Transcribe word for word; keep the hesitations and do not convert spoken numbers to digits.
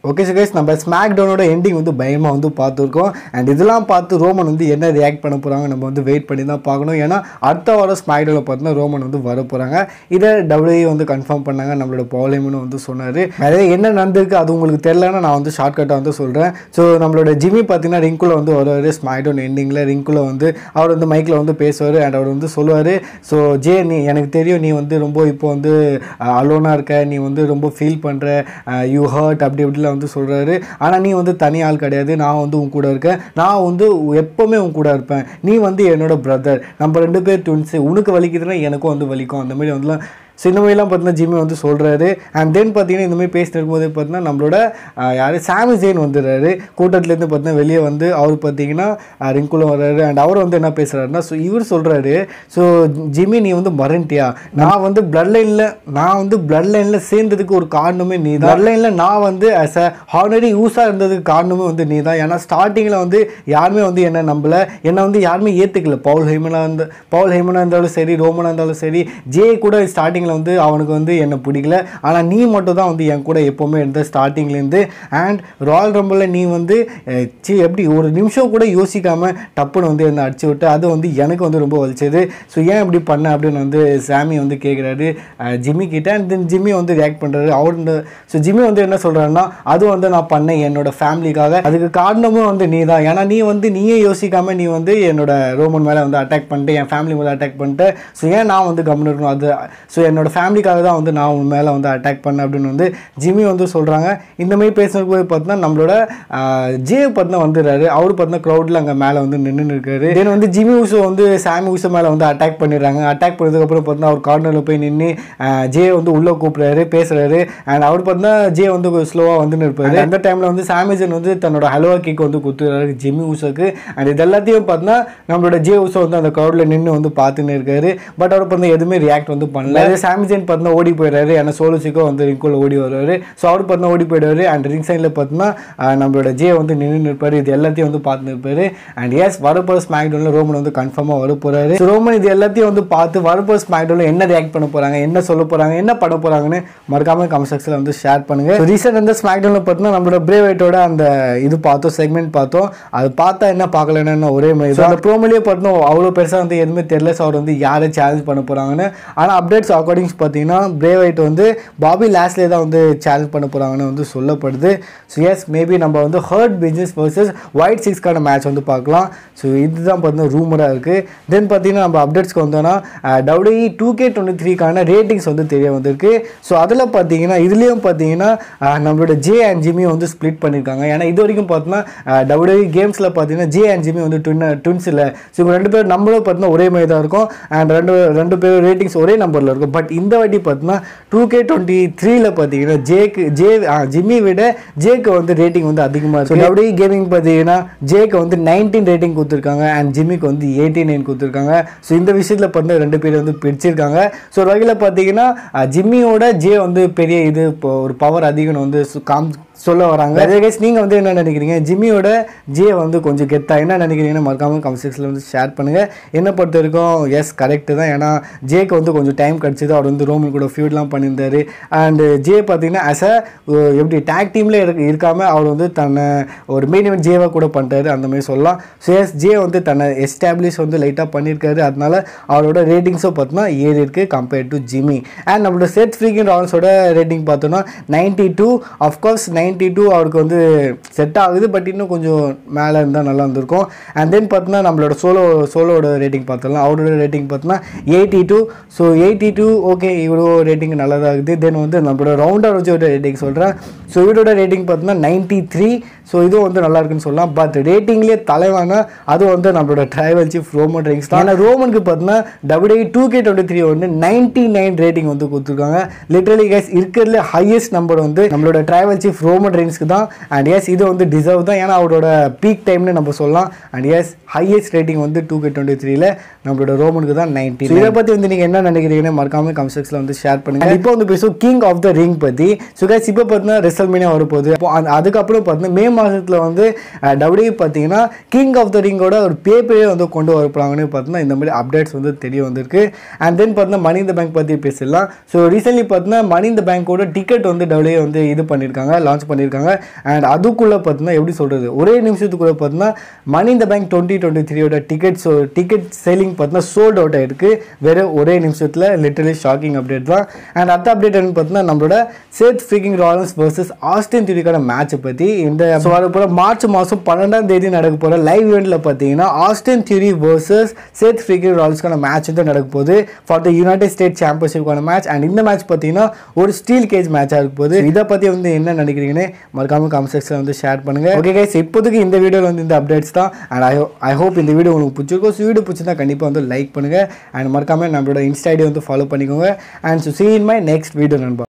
Okay so guys நம்ம ஸ்மாக்டவுனோட ending வந்து பயமாக வந்து பார்த்துருக்கோம். அண்ட் இதெல்லாம் பார்த்து ரோமன் வந்து என்ன ரியாக்ட் பண்ண போகிறாங்க நம்ம வந்து வெயிட் பண்ணி தான் பார்க்கணும். ஏன்னா அடுத்த வாரம் ஸ்மாக்டவுனில் பார்த்தீங்கன்னா ரோமன் வந்து வர போகிறாங்க. இதை டபிள்யூஇ வந்து கன்ஃபார்ம் பண்ணாங்க. நம்மளோட பாலிமன்னு வந்து சொன்னார். நிறைய என்ன நடந்திருக்கு அது உங்களுக்கு தெரியலன்னா நான் வந்து ஷார்ட்கட்டாக வந்து சொல்கிறேன். ஸோ நம்மளோட ஜிம்மி பார்த்தீங்கன்னா ரிங்குள்ளே வந்து வருவார். ஸ்மாக்டவுன் எண்டிங்கில் ரிங்குள்ளே வந்து அவர் வந்து மைக்கில் வந்து பேசுவார். அண்ட் அவர் வந்து சொல்லுவார், ஸோ ஜே நீ எனக்கு தெரியும் நீ வந்து ரொம்ப இப்போ வந்து அலோனாக இருக்க, நீ வந்து ரொம்ப ஃபீல் பண்ணுற, யூ ஹர்ட் அப்படி இப்படிலாம் வந்து சொல்கிறாரு. ஆனால் நீ வந்து தனி ஆள் கிடையாது, நான் வந்து உன் கூட இருக்கேன், நான் வந்து எப்போவுமே உன் கூட இருப்பேன், நீ வந்து என்னோட பிரதர், நம்ம ரெண்டு பேர் ட்வின்ஸு, உனக்கு வலிக்குதுன்னா எனக்கும் வந்து வலிக்கும், அந்த மாதிரி வந்துலாம் ஸோ இந்த மாதிரிலாம் பார்த்தீங்கன்னா ஜிம்மி வந்து சொல்கிறாரு. அண்ட் தென் பார்த்தீங்கன்னா இந்த மாதிரி பேசிட்டு இருக்கும்போது பார்த்தீங்கன்னா நம்மளோட யார் சாமி ஜெயின் வந்துடுறாரு. கூட்டத்துலேருந்து பார்த்தீங்கன்னா வெளியே வந்து அவர் பார்த்தீங்கன்னா ரிங்குள்ள வர்றாரு. அண்ட் அவர் வந்து என்ன பேசுகிறாருன்னா, ஸோ இவர் சொல்கிறாரு, ஸோ ஜிம்மி நீ வந்து மறந்துட்டியா, நான் வந்து பிளட் லைனில் நான் வந்து பிளட் லைனில் சேர்ந்ததுக்கு ஒரு காரணமே நீ தான், பிளட் லைனில் நான் வந்து ஆஸ் அ ஹானரி யூஸாக இருந்ததுக்கு காரணமே வந்து நீ தான். ஏன்னா ஸ்டார்டிங்கில் வந்து யாருமே வந்து என்ன நம்பலை, என்னை வந்து யாருமே ஏற்றுக்கல. பவுல் ஹெய்மனாக இருந்த பவுல் ஹெய்மனாக இருந்தாலும் சரி, ரோமனாக இருந்தாலும் சரி, ஜே கூட ஸ்டார்டிங் வந்து அவனுக்கு வந்து என்ன பிடிக்கல. ஆனால் நீ மட்டும் தான் வந்து என் கூட எப்போவுமே இருந்த ஸ்டார்டிங்லேருந்து. அண்ட் ராயல் ரம்பிளில் நீ வந்து சி எப்படி ஒரு நிமிஷம் கூட யோசிக்காமல் டப்புன்னு வந்து என்னை அடிச்சு விட்டு அது வந்து எனக்கு வந்து ரொம்ப வலிச்சது. ஸோ ஏன் இப்படி பண்ண அப்படின்னு வந்து சாமி வந்து கேட்குறாரு ஜிம்மி கிட்ட. அண்ட் தென் ஜிம்மி வந்து ரியாக்ட் பண்ணுறாரு. அவர் ஸோ ஜிம்மி வந்து என்ன சொல்கிறாருன்னா, அது வந்து நான் பண்ணேன் என்னோட ஃபேமிலிக்காக, அதுக்கு காரணமும் வந்து நீ தான். ஏன்னா நீ வந்து நீயே யோசிக்காமல் நீ வந்து என்னோட ரோமன் மேலே வந்து அட்டாக் பண்ணிட்டு என் ஃபேமிலி மேலே அட்டாக் பண்ணிட்டு, ஸோ ஏன் நான் வந்து கம்முன்னு இருக்கணும், அது ஸோ என்னோட ஃபேமிலிக்காக தான் வந்து நான் உன் மேலே வந்து அட்டாக் பண்ணேன் அப்படின்னு வந்து ஜிம்மி வந்து சொல்கிறாங்க. இந்த மாதிரி பேசுனது போய் பார்த்தீங்கன்னா நம்மளோட ஜே பார்த்தீங்கன்னா வந்துடுறாரு. அவர் பார்த்தீங்கன்னா க்ரௌடில் அங்கே மேலே வந்து நின்று இருக்காரு. தென் வந்து ஜிம்மி ஊசோ வந்து சாமி ஊசோ மேலே வந்து அட்டாக் பண்ணிடுறாங்க. அட்டாக் பண்ணதுக்கப்புறம் பார்த்தீங்கன்னா அவர் கார்னரில் போய் நின்று ஜே வந்து உள்ளே கூப்பிட்றாரு, பேசுகிறாரு. அண்ட் அவர் பார்த்தீங்கன்னா ஜே வந்து ஸ்லோவாக வந்து இருப்பாரு. அந்த டைமில் வந்து சாமிஜன் வந்து தன்னோட ஹலோவா கேக் வந்து கொடுத்துறாரு ஜிம்மி ஊசோக்கு. அண்ட் இது எல்லாத்தையும் பார்த்தீங்கன்னா நம்மளோட ஜே ஊசோ வந்து அந்த க்ரௌடில் நின்று வந்து பார்த்துன்னு இருக்காரு. பட் அவர் பார்த்தீங்கன்னா எதுவுமே ரியாக்ட் வந்து பண்ணல. சாமிஜன் பார்த்தீங்கன்னா ஓடி போயிடுறாரு. ஏன்னா சோலோசிக்கோ வந்து ரிங்குள்ள ஓடி வருவார். ஸோ அவர் பார்த்தீங்கன்னா ஓடி போயிடுவார். அண்ட் ரிங் சைடில் பார்த்தீங்கன்னா நம்மளோட ஜே வந்து நின்று இருப்பார். இது எல்லாத்தையும் வந்து பார்த்து இருப்பார். அண்ட் எஸ் வரப்போகிற ஸ்மாக்டவுனில் ரோமன் வந்து கன்ஃபார்மாக வர போகிறாரு. ஸோ ரோமன் இது எல்லாத்தையும் வந்து பார்த்து வரப்போகிற ஸ்மாக்டவுனில் என்ன ரியாக்ட் பண்ண போகிறாங்க, என்ன சொல்ல போகிறாங்க, என்ன பண்ண போகிறாங்கன்னு மறக்காமல் கமெண்ட் செக்ஷனில் வந்து ஷேர் பண்ணுங்கள். ரீசெண்ட் அந்த ஸ்மாக்டவுனில் பார்த்தீங்கன்னா நம்மளோட பிரே வைட்டோட அந்த இது பார்த்தோம், செக்மெண்ட் பார்த்தோம். அது பார்த்தா என்ன பார்க்கலன்னு ஒரே மாதிரி அந்த ப்ரோமோலேயே பார்த்தோம் அவ்வளோ பெருசாக வந்து எதுவுமே தெரியல. ஸோ அவர் வந்து யாரை சேலஞ்ச் பண்ண போகிறாங்கன்னு. ஆனால் அப்டேட்ஸ் அக்கார்டிங்ஸ் பார்த்தீங்கன்னா பிரே வைட் வந்து பாபி லாஸ்ட்லேயே தான் வந்து சேலஞ்ச் பண்ண போகிறாங்கன்னு வந்து சொல்லப்படுது. ஸோ எஸ் மேபி நம்ம வந்து ஹர்ட் பிஸ்னஸ் வர்சஸ் ஒயிட் சிக்ஸ்க்கான மேட்ச் வந்து பார்க்கலாம். ஸோ இதுதான் பார்த்தீங்கன்னா ரூமராக இருக்குது. தென் பார்த்தீங்கன்னா நம்ம அப்டேட்ஸ்க்கு வந்தோன்னா டபிள்யூஇ டூ கே டுவெண்ட்டி த்ரீக்கான ரேட்டிங்ஸ் வந்து தெரிய வந்திருக்கு. ஸோ அதில் பார்த்தீங்கன்னா இதுலேயும் பார்த்தீங்கன்னா நம்மளோட ஜே அண்ட் ஜிம்மி வந்து ஸ்ப்ளிட் பண்ணியிருக்காங்க. ஏன்னா இது வரைக்கும் பார்த்தீங்கன்னா டபிள்யூஇ கேம்ஸில் பார்த்தீங்கன்னா ஜே அண்ட் ஜிம்மி வந்து ட்வின் ட்வின்ஸ் இல்லை. ஸோ இவங்க ரெண்டு பேரும் நம்மளும் பார்த்தீங்கன்னா ஒரே மாதிரி தான் இருக்கும். அண்ட் ரெண்டு ரெண்டு பேரும் ரேட்டிங்ஸ் ஒரே நம்பரில் இருக்கும். பட் இந்த வாட்டி பார்த்தீங்கன்னா டூ கே டுவெண்ட்டி த்ரீல பார்த்தீங்கன்னா ஜேக்கு ஜே ஜிம்மி விட ஜேக்கு வந்து ரேட்டிங் வந்து அதிகமாக இருக்குது. டபிள்யூஇ கேமிங் பார்த்தீங்கன்னா ஜேக்கு வந்து நைன்டீன் ரேட்டிங் கொடுத்துருக்காங்க. அண்ட் ஜிம்மிக்கு வந்து எயிட்டி நைன் கொடுத்துருக்காங்க. ஸோ இந்த விஷயத்தில் பார்த்தீங்கன்னா ரெண்டு பேர் வந்து பிடிச்சிருக்காங்க. ஸோ ஒரு வகையில் பார்த்தீங்கன்னா ஜிம்மியோட ஜே வந்து பெரிய இது இப்போ ஒரு பவர் அதிகம்னு வந்து காம் சொல்ல வராங்க. அதே கேஸ் நீங்கள் வந்து என்ன நினைக்கிறீங்க, ஜிம்மியோட ஜே வந்து கொஞ்சம் கெத்தா என்ன நினைக்கிறீங்கன்னு மறக்காமல் கமெண்ட் செக்ஷனில் வந்து ஷேர் பண்ணுங்கள். என்ன பொறுத்த வரைக்கும் எஸ் கரெக்டு தான். ஏன்னா ஜேக்கு வந்து கொஞ்சம் டைம் கிடச்சிது. அவர் வந்து ரோமன் கூட ஃபியூட்லாம் பண்ணியிருந்தார். அண்டு ஜே பார்த்தீங்கன்னா ஆஸ் அ எப்படி டேக் டீமில் இருக்க இருக்காமல் அவர் வந்து தன்னை ஒரு மெயின் இவென்ட் ஜேவாக கூட பண்ணிட்டாரு, அந்த மாதிரி சொல்லலாம். ஸோ எஸ் ஜே வந்து தன்னை எஸ்டாப்ளிஷ் வந்து லைட்டாக பண்ணியிருக்காரு. அதனால அவரோட ரேட்டிங்ஸும் பார்த்தோன்னா ஏறி இருக்குது கம்பேர்ட் டு ஜிம்மி. அண்ட் நம்மளோட செட் ஃப்ரீக்கிங் ரால்ஸோட ரேட்டிங் பார்த்தோன்னா ninety two of course ninety two அவருக்கு வந்து செட் ஆகுது. பட் இன்னும் கொஞ்சம் மேலே இருந்தால் நல்லா இருந்திருக்கும். அண்ட் தென் பார்த்தோன்னா நம்மளோட சோலோ சோலோட ரேட்டிங் பார்த்தோம்னா அவரோட ரேட்டிங் பார்த்தோன்னா eighty two. So eighty two okay இவ்வளோ ரேட்டிங் நல்லா தான் இருக்குது. தென் வந்து நம்மளோட ரவுண்டாக வச்சோட ரேட்டிங் சொல்கிறேன். ஸோ இவரோட ரேட்டிங் பார்த்தோன்னா நைன்ட்டி த்ரீ. ஸோ இதுவும் வந்து நல்லா இருக்குன்னு சொல்லலாம். பட் ரேட்டிங்லேயே தலைவான அது வந்து நம்மளோட ட்ரைவல் சீஃப் ரோமன் ரெயின்ஸ் தான். ஆனால் ரோமனுக்கு பார்த்தோன்னா WWE two K twenty three வந்து நைன்ட்டி நைன் ரேட்டிங் வந்து கொடுத்துருக்காங்க. லிட்டரலி கேஸ் இருக்கிறதுல ஹையஸ்ட் நம்பர் வந்து நம்மளோட ட்ரைவல் சீஃப் ரோமன் ரெயின்ஸ்க்கு தான். அண்ட் எஸ் இது வந்து டிசர்வ் தான். ஏன்னா அவரோட பீக் டைம்னு நம்ம சொல்லலாம். அண்ட் எஸ் ஹையஸ்ட் ரேட்டிங் வந்து டூ கே டுவெண்ட்டி த்ரீல நம்மளோட ரோமனுக்கு தான் நைன்ட்டி. இதை பற்றி வந்து நீங்கள் என்ன நினைக்கிறீங்கன்னு மறக்காமல் கமெண்ட் செக்ஷனில் வந்து ஷேர் பண்ணுங்கள். இப்போ வந்து பேசுவோம் கிங் ஆஃப் த ரிங் பற்றி. ஸோ கேஸ் இப்போ பார்த்தீங்கன்னா ரெசல்மேனியா வரப்போகுது. அதுக்கப்புறம் பார்த்தீங்கன்னா மே மாதத்தில் வந்து டபிள்யூஇ பார்த்தீங்கன்னா கிங் ஆஃப் த ரிங்கோட ஒரு பேப்பரே வந்து கொண்டு வரப்போறாங்கன்னு பார்த்தீங்கன்னா இந்த மாதிரி அப்டேட்ஸ் வந்து தெரிய வந்திருக்கு. அண்ட் தென் பார்த்தீங்கன்னா மணி இந்த பேங்க் பற்றி பேசலாம். ஸோ ரீசென்ட்லி பார்த்தீங்கன்னா மணி இந்த பேங்கோட டிக்கெட் வந்து டபிள்யூஇ வந்து இது பண்ணியிருக்காங்க, லான்ச் பண்ணியிருக்காங்க. அண்ட் அதுக்குள்ளே பார்த்தீங்கன்னா எப்படி சொல்கிறது, ஒரே நிமிஷத்துக்குள்ளே பார்த்தீங்கன்னா money in the bank twenty twenty த்ரீயோட டிக்கெட் ஸோ டிக்கெட் செல்லிங் பார்த்தீங்கன்னா சோல்ட் அவுட் ஆகிருக்கு வெறும் ஒரே நிமிஷத்தில். லிட்டரலி ஷாக்கிங் அப்டேட் தான். அண்ட் அடுத்த அப்டேட் என்னன்னு பார்த்தீங்கன்னா நம்மளோட Seth freaking Rollins versus Austin தியூரிக்கான மேட்சை பற்றி இந்த வரப்போகிற மார்ச் மாதம் பன்னெண்டாம் தேதி நடக்க போகிற லைவ் இவெண்ட்டில் பார்த்தீங்கன்னா Austin Theory versus Seth freaking ராலன்ஸ்க்கான மேட்ச் தான் நடக்க போகுது ஃபார் த யுனைடெட் ஸ்டேட் சாம்பியன்ஷிப்கான மேட்ச். அண்ட் இந்த மேட்ச் பார்த்தீங்கன்னா ஒரு ஸ்டீல் கேஜ் மேட்சாக இருக்க போகுது. இதை பற்றி வந்து என்ன நினைக்கிறீங்கன்னு மறக்காம கமெண்ட் செக்ஷனில் வந்து ஷேர் பண்ணுங்கள். ஓகே கைஸ், இப்போதைக்கு இந்த வீடியோவில் வந்து இந்த அப்டேட்ஸ் தான். அண்ட் ஐ ஐ ஹோப் இந்த வீடியோ உங்களுக்கு பிடிச்சிருக்கோம். ஸோ வீடியோ பிடிச்சிருந்தா கண்டிப்பாக வந்து லைக் பண்ணுங்கள். அண்ட் மறக்காம நம்மளோட இன்ஸ்டா ஐடி வந்து ஃபாலோ பண்ணிக்கோங்க. And so see you in my next video நண்பா.